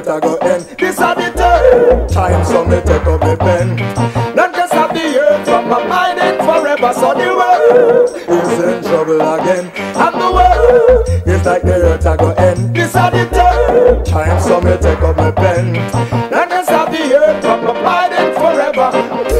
earth I go end. This are the third time, so me take up the pen. Not just have the earth from abiding forever, so the world is in trouble again. And the world is like the earth I go end. This are the third time, so me take up my pen. Not just have the earth from abiding forever.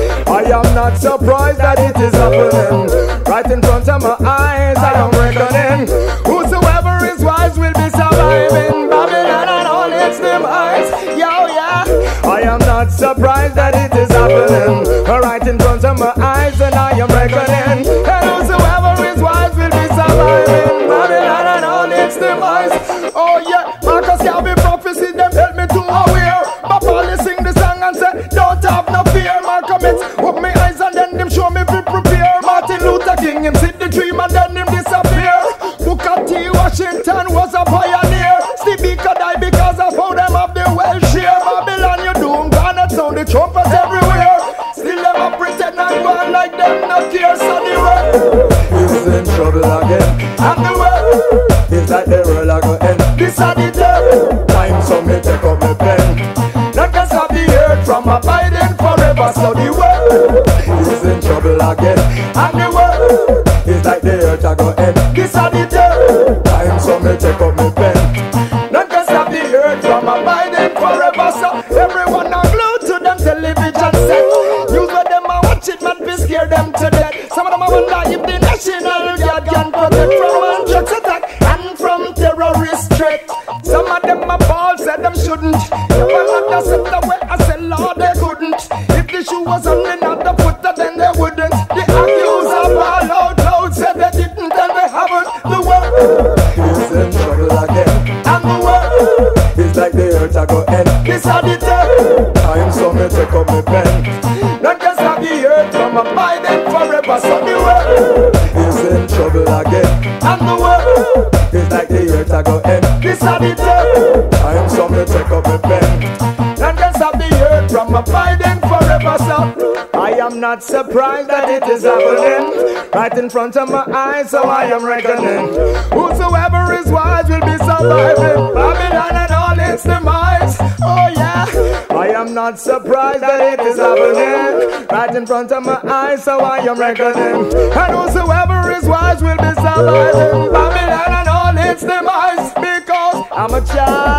I am not surprised that it is happening right in front of my eyes. I am reckoning whosoever is wise will be surviving Babylon and all its demise. Yo, yeah. I am not surprised that it is happening right in front of my eyes, and I am reckoning. And whosoever is wise will be surviving Babylon and all its demise. Oh yeah, Marcus Garvey prophecy them help me to aware. Papa sing the song and say, don't have no fear. Malcolm X open my eyes and then them show me be prepare. Martin Luther King him sit the dream and then him disappear. Booker T. Washington was a pioneer. Steve Biko died because of how them have the welfare. Babylon you doom, Ghana sound the trumpets everywhere. Still them a pretend and go on like them not care. So the world is in trouble again. And the world is like the world I go end. This are the third time, so me take up my pen. Not just have the earth from abiding forever, so the world is in trouble again. And the world is like the earth I go end. This are the third time, so me take up my pen. Not just have the earth from abiding forever, so everyone are glued to them television set. Use what them a watch it, man, be scare them to death. Some of them a wonder if the National Guard can protect from drugs attack and from terrorist threat. Some of them a ball said them shouldn't. Never let us set the way I said Lord they couldn't. If the shoe was on another foot then they wouldn't. The accused of all out loud said they didn't and they haven't. The world is in trouble again. And the world is like the earth I go end. This are the third time, so me take up my pen. Not just have the earth from abiding forever, so the world is in trouble again. And the world is like the earth I go end. This are the third time, so me take up my pen. Not just have the earth from abiding forever, so I am not surprised that it is happening right in front of my eyes, so I am reckoning whosoever is wise will be surviving Babylon and all its demise. Oh yeah, I am not surprised that it is happening right in front of my eyes, so I am reckoning. And whosoever is wise will be surviving Babylon and all its demise. Because I'm a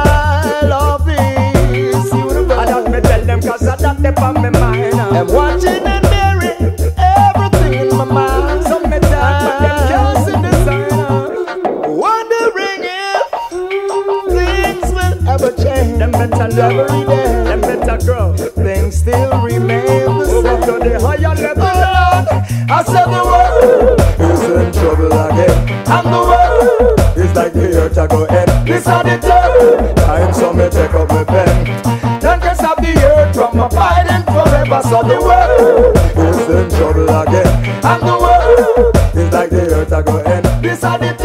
child of this universe. I don't me tell them cause I don't dip on my mind. I'm watching and bearing everything in my mind. So me tell but them can't see the sign. Wondering if things will ever change. Them better never day, them better grow. Things still remain the same. Over to the higher level, I said the world is in trouble again. And the world is like the earth I go end. This are the third time, so me take up my pen. Don't just have the earth from abiding forever, so the world is in trouble again. And the world is like the earth I go end. This are the